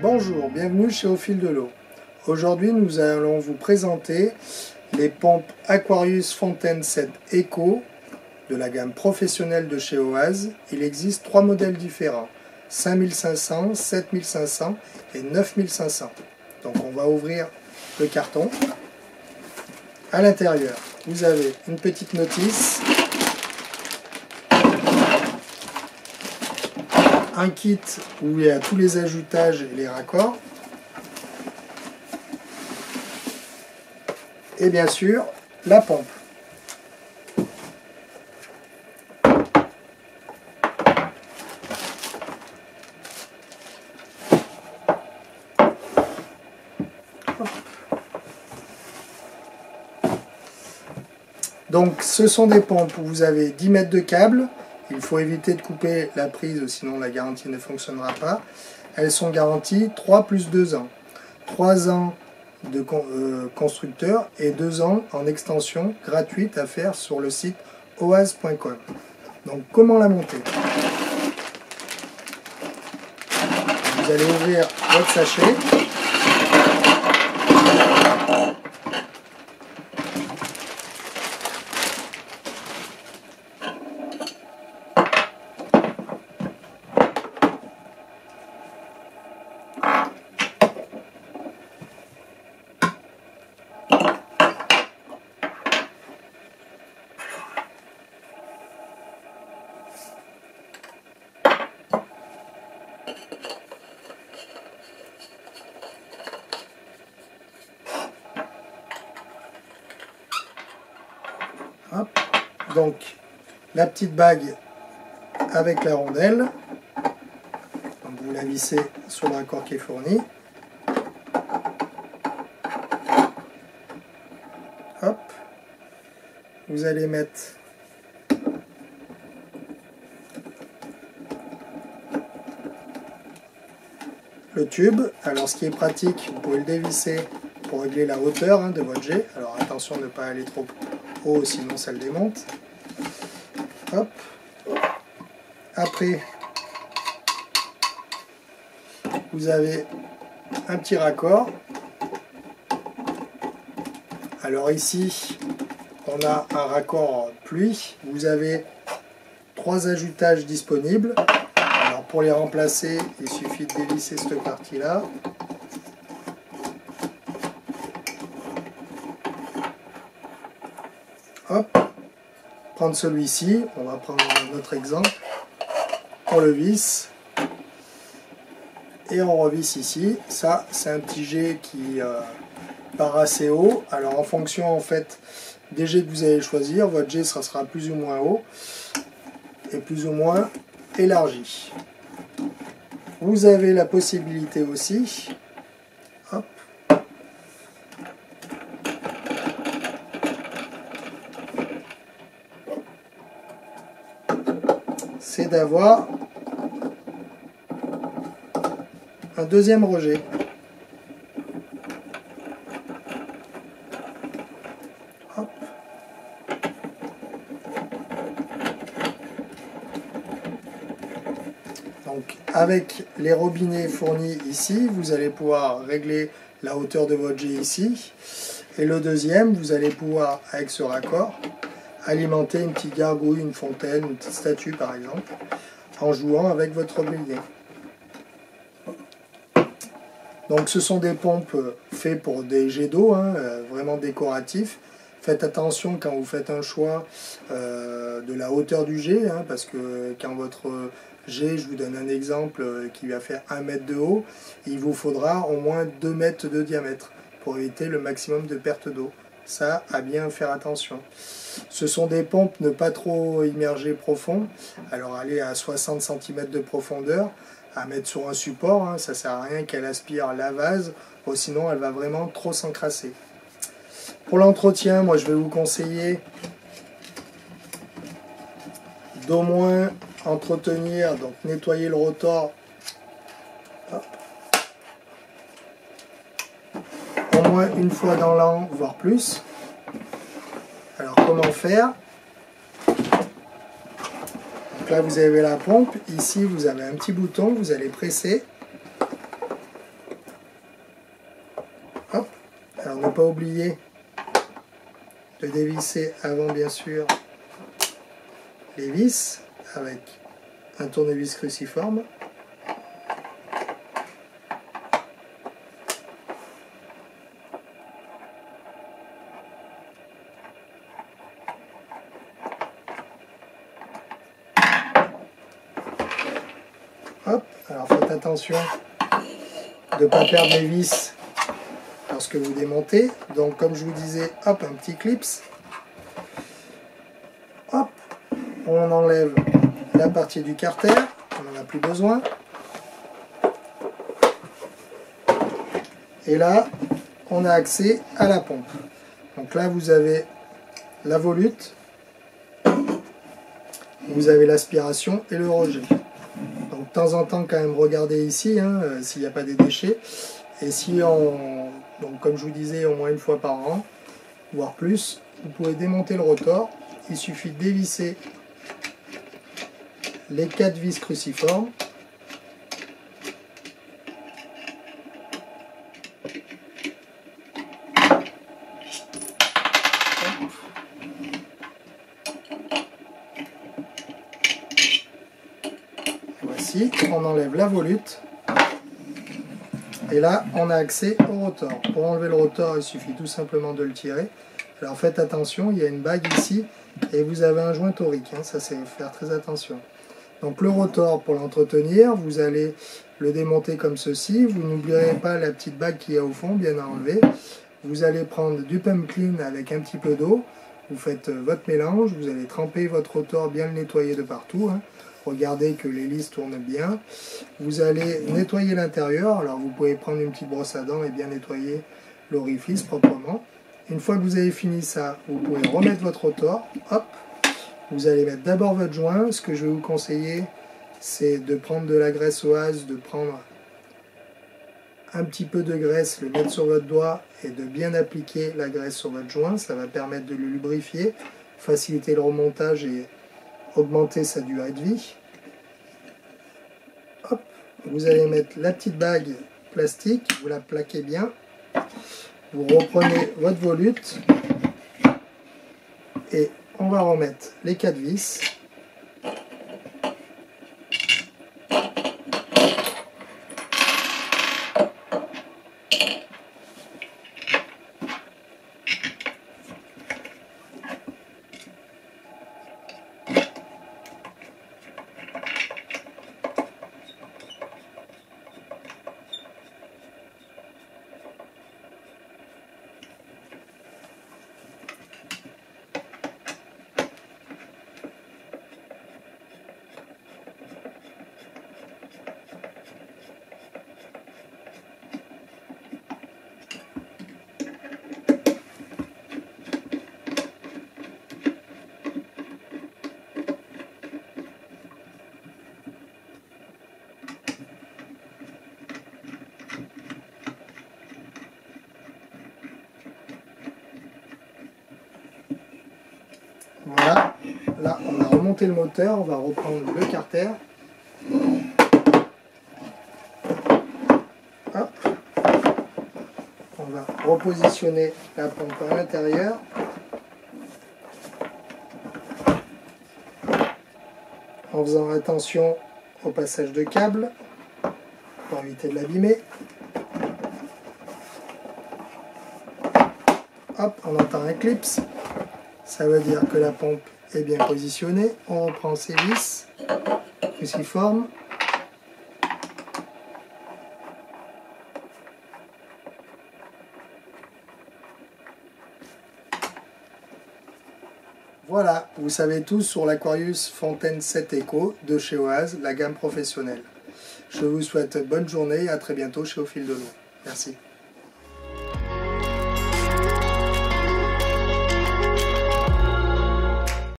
Bonjour, bienvenue chez Au Fil de l'Eau. Aujourd'hui, nous allons vous présenter les pompes Aquarius Fontaine 7 Eco de la gamme professionnelle de chez Oase. Il existe 3 modèles différents, 5500, 7500 et 9500. Donc on va ouvrir le carton. À l'intérieur, vous avez une petite notice, un kit où il y a tous les ajoutages et les raccords, et bien sûr la pompe. Donc ce sont des pompes où vous avez 10 mètres de câble. Il faut éviter de couper la prise, sinon la garantie ne fonctionnera pas. Elles sont garanties 3 plus 2 ans. 3 ans de constructeur et 2 ans en extension gratuite à faire sur le site oase.com. Donc comment la monter? Vous allez ouvrir votre sachet. Hop. Donc la petite bague avec la rondelle, donc vous la vissez sur le raccord qui est fourni. Hop. Vous allez mettre le tube. Alors ce qui est pratique, vous pouvez le dévisser pour régler la hauteur de votre jet. Alors attention de ne pas aller trop haut, sinon ça le démonte. Hop. Après, vous avez un petit raccord. Alors ici, on a un raccord pluie. Vous avez 3 ajoutages disponibles. Alors pour les remplacer, il suffit de dévisser cette partie-là. Hop, prendre celui-ci, on va prendre notre exemple, on le visse et on revisse ici. Ça, c'est un petit jet qui part assez haut. Alors en fonction en fait des jets que vous allez choisir, votre jet sera plus ou moins haut et plus ou moins élargi. Vous avez la possibilité aussi, hop, c'est d'avoir un deuxième rejet. Hop. Donc avec les robinets fournis ici, vous allez pouvoir régler la hauteur de votre jet ici. Et le deuxième, vous allez pouvoir, avec ce raccord, alimenter une petite gargouille, une fontaine, une petite statue par exemple, en jouant avec votre robinet. Donc ce sont des pompes faites pour des jets d'eau, vraiment décoratifs. Faites attention quand vous faites un choix de la hauteur du jet, parce que quand votre jet, je vous donne un exemple qui va faire 1 mètre de haut, il vous faudra au moins 2 mètres de diamètre pour éviter le maximum de perte d'eau. Ça, à bien faire attention. Ce sont des pompes ne pas trop immergées profond. Alors aller à 60 cm de profondeur, à mettre sur un support, ça sert à rien qu'elle aspire la vase, ou sinon elle va vraiment trop s'encrasser. Pour l'entretien, moi je vais vous conseiller d'au moins entretenir, donc nettoyer le rotor. Hop. Au moins une fois dans l'an, voire plus. Alors comment faire? Là vous avez la pompe, ici vous avez un petit bouton, vous allez presser. ne pas oublier de dévisser avant bien sûr les vis avec un tournevis cruciforme. Hop, alors faites attention de ne pas perdre les vis lorsque vous démontez. Donc comme je vous disais, hop, un petit clips. Hop, on enlève la partie du carter, on n'en a plus besoin. Et là, on a accès à la pompe. Donc là, vous avez la volute, vous avez l'aspiration et le rejet. Donc de temps en temps, quand même, regardez ici, hein, s'il n'y a pas des déchets. Et si donc comme je vous disais, au moins une fois par an, voire plus, vous pouvez démonter le rotor. Il suffit de dévisser les 4 vis cruciformes. Voici, on enlève la volute. Et là, on a accès au rotor. Pour enlever le rotor, il suffit tout simplement de le tirer. Alors faites attention, il y a une bague ici et vous avez un joint torique. Hein, ça, c'est faire très attention. Donc le rotor, pour l'entretenir, vous allez le démonter comme ceci. Vous n'oublierez pas la petite bague qu'il y a au fond, bien à enlever. Vous allez prendre du pump clean avec un petit peu d'eau. Vous faites votre mélange. Vous allez tremper votre rotor, bien le nettoyer de partout. Hein. Regardez que l'hélice tourne bien. Vous allez nettoyer l'intérieur. Alors vous pouvez prendre une petite brosse à dents et bien nettoyer l'orifice proprement. Une fois que vous avez fini ça, vous pouvez remettre votre rotor. Hop. Vous allez mettre d'abord votre joint. Ce que je vais vous conseiller, c'est de prendre de la graisse oase, de prendre un petit peu de graisse, le mettre sur votre doigt et de bien appliquer la graisse sur votre joint. Ça va permettre de le lubrifier, faciliter le remontage et augmenter sa durée de vie. Hop, vous allez mettre la petite bague plastique, vous la plaquez bien. Vous reprenez votre volute et on va remettre les 4 vis. Voilà, là on a remonté le moteur, on va reprendre le carter. Hop. On va repositionner la pompe à l'intérieur. En faisant attention au passage de câble pour éviter de l'abîmer. Hop, on entend un clips. Ça veut dire que la pompe est bien positionnée. On reprend ses vis cruciformes. Voilà, vous savez tous sur l'Aquarius Fontaine 7 Eco de chez Oase, la gamme professionnelle. Je vous souhaite bonne journée et à très bientôt chez Au Fil de l'eau. Merci.